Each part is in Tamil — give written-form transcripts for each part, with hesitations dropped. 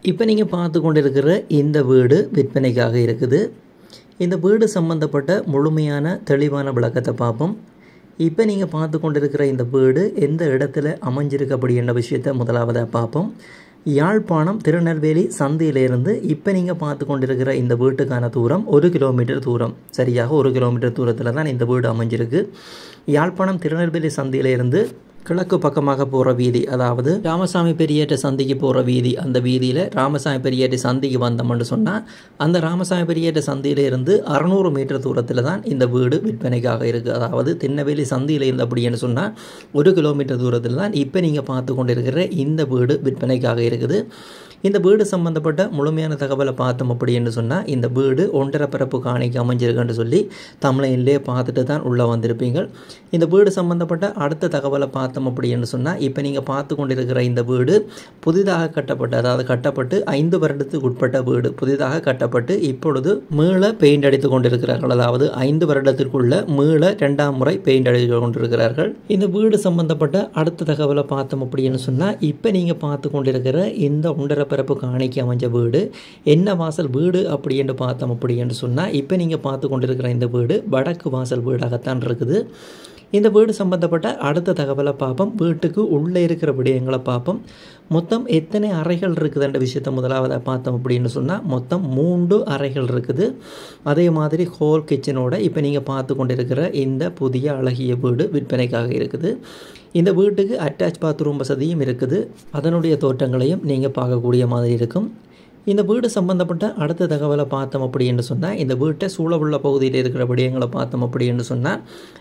இப்போ நீங்கள் பார்த்து கொண்டிருக்கிற இந்த வீடு விற்பனைக்காக இருக்குது. இந்த வீடு சம்பந்தப்பட்ட முழுமையான தெளிவான விளக்கத்தை பார்ப்போம். இப்போ நீங்கள் பார்த்து கொண்டிருக்கிற இந்த வீடு எந்த இடத்துல அமைஞ்சிருக்கு அப்படின்ற விஷயத்தை முதலாவதாக பார்ப்போம். யாழ்ப்பாணம் திருநெல்வேலி சந்தியிலிருந்து இப்போ நீங்கள் பார்த்து கொண்டிருக்கிற இந்த வீட்டுக்கான தூரம் 1 கிலோமீட்டர் தூரம், சரியாக 1 கிலோமீட்டர் தூரத்தில் தான் இந்த வீடு அமைஞ்சிருக்கு. யாழ்ப்பாணம் திருநெல்வேலி சந்தியிலிருந்து கிழக்கு பக்கமாக போகிற வீதி, அதாவது ராமசாமி பெரியேட்ட சந்திக்கு போகிற வீதி, அந்த வீதியில் ராமசாமி பெரியேட்ட சந்திக்கு வந்தோம்னு சொன்னால் அந்த ராமசாமி பெரியேட்ட சந்தியிலிருந்து 600 மீட்டர் தூரத்தில் தான் இந்த வீடு விற்பனைக்காக இருக்குது. அதாவது திருநெல்வேலி சந்தியில் இருந்து அப்படின்னு சொன்னால் 1 கிலோமீட்டர் தூரத்தில் தான் இப்போ நீங்கள் பார்த்து கொண்டிருக்கிற இந்த வீடு விற்பனைக்காக இருக்குது. இந்த வீடு சம்பந்தப்பட்ட முழுமையான தகவலை பார்த்தோம் அப்படின்னு சொன்னால் இந்த வீடு 1.5 பரப்பு காணிக்கு அமைஞ்சிருக்குன்னு சொல்லி தமிழ்லேயே பார்த்துட்டு தான் உள்ளே வந்திருப்பீங்க. இந்த வீடு சம்பந்தப்பட்ட அடுத்த தகவலை பார்த்தோம் அப்படின்னு சொன்னால் இப்போ நீங்கள் பார்த்து கொண்டிருக்கிற இந்த வீடு புதிதாக கட்டப்பட்ட, அதாவது கட்டப்பட்டு 5 வருடத்துக்கு உட்பட்ட வீடு, புதிதாக கட்டப்பட்டு இப்பொழுது மீள பெயிண்ட் அடித்து கொண்டிருக்கிறார்கள். அதாவது 5 வருடத்திற்குள்ள மீள 2ஆம் முறை பெயிண்ட் அடித்து கொண்டிருக்கிறார்கள். இந்த வீடு சம்பந்தப்பட்ட அடுத்த தகவலை பார்த்தோம் அப்படின்னு சொன்னால் இப்போ நீங்கள் பார்த்து கொண்டிருக்கிற இந்த 1.5 பரப்பு காணிக்கு அமைஞ்ச வீடு என்ன வாசல் வீடு அப்படின்னு பார்த்தோம் அப்படின்னு சொன்னால் இப்போ நீங்கள் பார்த்து கொண்டிருக்கிற இந்த வீடு வடக்கு வாசல் வீடாகத்தான் இருக்குது. இந்த வீடு சம்பந்தப்பட்ட அடுத்த தகவலை பார்ப்போம். வீட்டுக்கு உள்ளே இருக்கிற விடயங்களை பார்ப்போம். மொத்தம் எத்தனை அறைகள் இருக்குதுன்ற விஷயத்தை முதலாவதாக பார்த்தோம் அப்படின்னு சொன்னால் மொத்தம் 3 அறைகள் இருக்குது. அதே மாதிரி ஹோல் கிச்சனோட இப்போ நீங்கள் பார்த்து கொண்டிருக்கிற இந்த புதிய அழகிய வீடு விற்பனைக்காக இருக்குது. இந்த வீட்டுக்கு அட்டாச் பாத்ரூம் வசதியும் இருக்குது. அதனுடைய தோற்றங்களையும் நீங்கள் பார்க்கக்கூடிய மாதிரி இருக்கும். இந்த வீடு சம்பந்தப்பட்ட அடுத்த தகவலை பார்த்தோம் அப்படின்னு சொன்னால் இந்த வீட்டை சூழவுள்ள பகுதியில் இருக்கிற விடயங்களை பார்த்தோம் அப்படின்னு சொன்னால்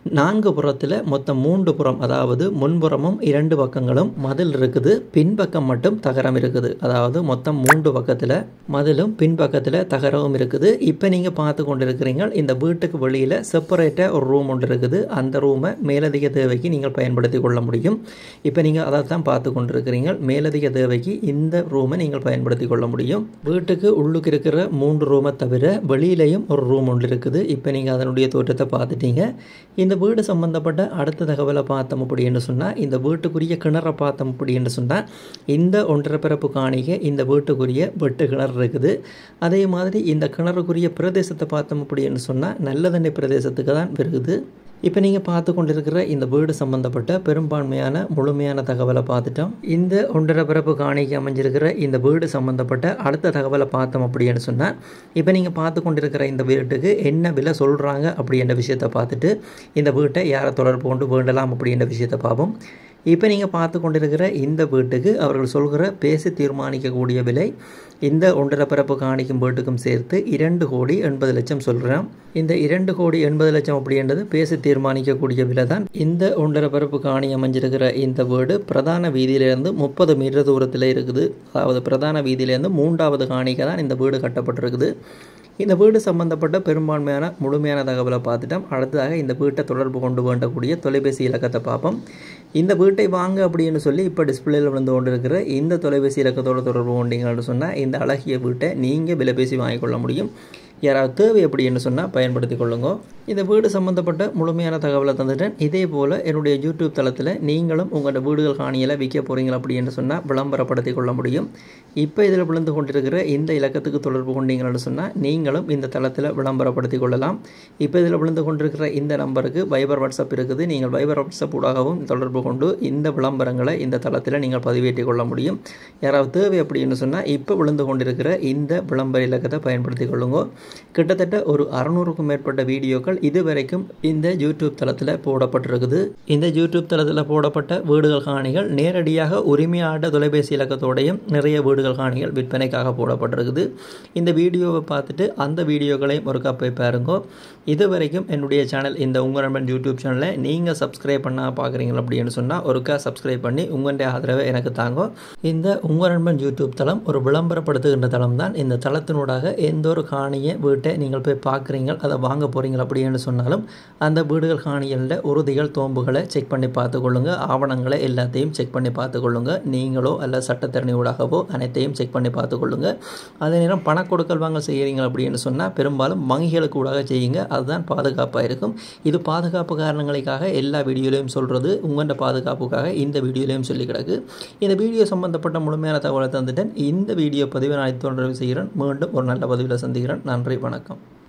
4 புறத்தில் மொத்தம் 3 புறம், அதாவது முன்புறமும் 2 பக்கங்களும் மதில் இருக்குது, பின்பக்கம் மட்டும் தகரம் இருக்குது. அதாவது மொத்தம் 3 பக்கத்தில் மதிலும் பின்பக்கத்தில் தகரமும் இருக்குது. இப்போ நீங்கள் பார்த்து கொண்டிருக்கிறீங்க இந்த வீட்டுக்கு வெளியில் செப்பரேட்டாக ஒரு ரூம் ஒன்று இருக்குது. அந்த ரூமை மேலதிக தேவைக்கு நீங்கள் பயன்படுத்தி கொள்ள முடியும். இப்போ நீங்கள் அதை தான் பார்த்து கொண்டிருக்கிறீங்க. மேலதிக தேவைக்கு இந்த ரூமை நீங்கள் பயன்படுத்தி கொள்ள முடியும். வீட்டுக்கு உள்ளுக்கு இருக்கிற 3 ரூமை தவிர வெளியிலையும் ஒரு ரூம் ஒன்று இருக்குது. இப்போ நீங்கள் அதனுடைய தோற்றத்தை பார்த்துட்டீங்க. இந்த வீடு சம்பந்தப்பட்ட அடுத்த தகவலை பார்த்தோம் அப்படின்னு சொன்னால் இந்த வீட்டுக்குரிய கிணறை பார்த்தோம் அப்படின்னு சொன்னால் இந்த 1.5 பரப்பு காணிக்கை இந்த வீட்டுக்குரிய வெட்டு கிணறு இருக்குது. அதே மாதிரி இந்த கிணறுக்குரிய பிரதேசத்தை பார்த்தோம் அப்படின்னு சொன்னால் நல்லதண்ணி பிரதேசத்துக்கு தான் இருக்குது. இப்போ நீங்கள் பார்த்து கொண்டிருக்கிற இந்த வீடு சம்பந்தப்பட்ட பெரும்பான்மையான முழுமையான தகவலை பார்த்துட்டோம். இந்த 1.5 பரப்பு காணிக்கு அமைஞ்சிருக்கிற இந்த வீடு சம்பந்தப்பட்ட அடுத்த தகவலை பார்த்தோம் அப்படின்னு சொன்னால் இப்போ நீங்கள் பார்த்து கொண்டிருக்கிற இந்த வீட்டுக்கு என்ன விலை சொல்கிறாங்க அப்படின்ற விஷயத்தை பார்த்துட்டு இந்த வீட்டை யாரை தொடர்பு கொண்டு வேண்டலாம் அப்படின்ற விஷயத்தை பார்ப்போம். இப்போ நீங்கள் பார்த்து கொண்டிருக்கிற இந்த வீட்டுக்கு அவர்கள் சொல்கிற பேசி தீர்மானிக்கக்கூடிய விலை இந்த 1.5 பரப்பு காணிக்கும் வீட்டுக்கும் சேர்த்து 2,80,00,000 சொல்கிறோம். இந்த 2,80,00,000 அப்படின்றது பேசி தீர்மானிக்கக்கூடிய விலை தான். இந்த 1.5 பரப்பு காணி அமைஞ்சிருக்கிற இந்த வீடு பிரதான வீதியிலேருந்து 30 மீட்டர் தூரத்தில் இருக்குது. அதாவது பிரதான வீதியிலேருந்து 3வது காணிக்கு தான் இந்த வீடு கட்டப்பட்டிருக்குது. இந்த வீடு சம்பந்தப்பட்ட பெரும்பான்மையான முழுமையான தகவலை பார்த்துட்டோம். அடுத்ததாக இந்த வீட்டை தொடர்பு கொண்டு வேண்டக்கூடிய தொலைபேசி இலக்கத்தை பார்ப்போம். இந்த வீட்டை வாங்க அப்படின்னு சொல்லி இப்போ டிஸ்பிளேயில் விழுந்து கொண்டு இருக்கிற இந்த தொலைபேசி இலக்கத்தோடு தொடர்பு கொண்டீங்கன்னு சொன்னால் இந்த அழகிய வீட்டை நீங்கள் விலை பேசி வாங்கிக்கொள்ள முடியும். யாராவது தேவை அப்படின்னு சொன்னால் பயன்படுத்தி கொள்ளுங்க. இந்த வீடு சம்மந்தப்பட்ட முழுமையான தகவலை தந்துட்டேன். இதே போல் என்னுடைய யூடியூப் தளத்தில் நீங்களும் உங்களோட வீடுகள் காணியில் விற்க போகிறீங்களா அப்படின்னு சொன்னால் விளம்பரப்படுத்தி கொள்ள முடியும். இப்போ இதில் விழுந்து கொண்டிருக்கிற இந்த இலக்கத்துக்கு தொடர்பு கொண்டீங்கன்னு சொன்னால் நீங்களும் இந்த தளத்தில் விளம்பரப்படுத்தி கொள்ளலாம். இப்போ இதில் விழுந்து கொண்டிருக்கிற இந்த நம்பருக்கு வைபர் வாட்ஸ்அப் இருக்குது. நீங்கள் வைபர் வாட்ஸ்அப் ஊடாகவும் தொடர்பு கொண்டு இந்த விளம்பரங்களை இந்த தளத்தில் நீங்கள் பதிவேற்றி கொள்ள முடியும். யாராவது தேவை அப்படின்னு சொன்னால் இப்போ விழுந்து கொண்டிருக்கிற இந்த விளம்பர இலக்கத்தை பயன்படுத்தி கொள்ளுங்க. கிட்டத்தட்ட ஒரு 600க்கும் மேற்பட்ட வீடியோக்கள் இதுவரைக்கும் இந்த யூடியூப் தளத்தில் போடப்பட்டிருக்குது. இந்த யூடியூப் தளத்தில் போடப்பட்ட வீடுகள் காணிகள் நேரடியாக உரிமையாட தொலைபேசி இலக்கத்தோடையும் நிறைய வீடுகள் காணிகள் விற்பனைக்காக போடப்பட்டிருக்குது. இந்த வீடியோவை பார்த்துட்டு அந்த வீடியோக்களையும் ஒரு கப்பை பாருங்க. இதுவரைக்கும் என்னுடைய சேனல் இந்த உங்கள் நண்பன் யூடியூப் சேனலை நீங்கள் சப்ஸ்கிரைப் பண்ண பார்க்குறீங்க அப்படின்னு சொன்னால் ஒருக்கா சப்ஸ்கிரைப் பண்ணி உங்களுடைய ஆதரவை எனக்கு தாங்க. இந்த உங்கள் நண்பன் யூடியூப் தளம் ஒரு விளம்பரப்படுத்துகின்ற தளம் தான். இந்த தளத்தினூடாக எந்த ஒரு காணியை வீட்டை நீங்கள் போய் பார்க்குறீங்க, அதை வாங்க போகிறீங்க அப்படின்னு சொன்னாலும் அந்த வீடுகள் காணிகளில் உறுதிகள் தோம்புகளை செக் பண்ணி பார்த்துக்கொள்ளுங்க. ஆவணங்களை எல்லாத்தையும் செக் பண்ணி பார்த்துக்கொள்ளுங்க. நீங்களோ அல்ல சட்டத்தரணியூடாகவோ அனைத்தையும் செக் பண்ணி பார்த்துக்கொள்ளுங்க. அதே நேரம் பண கொடுக்கல் வாங்க செய்கிறீங்க அப்படின்னு சொன்னால் பெரும்பாலும் வங்கிகளுக்கு ஊடாக செய்யுங்க. அதுதான் பாதுகாப்பாக இருக்கும். இது பாதுகாப்பு காரணங்களுக்காக எல்லா வீடியோலையும் சொல்கிறது, உங்களோட பாதுகாப்புக்காக இந்த வீடியோலையும் சொல்லி கிடக்கு. இந்த வீடியோ சம்பந்தப்பட்ட முழுமையான தகவலை தந்துட்டேன். இந்த வீடியோ பதிவை நான் தொடர்பு செய்கிறேன். மீண்டும் ஒரு நல்ல பதிவில் சந்திக்கிறேன். நன்றி, வணக்கம்.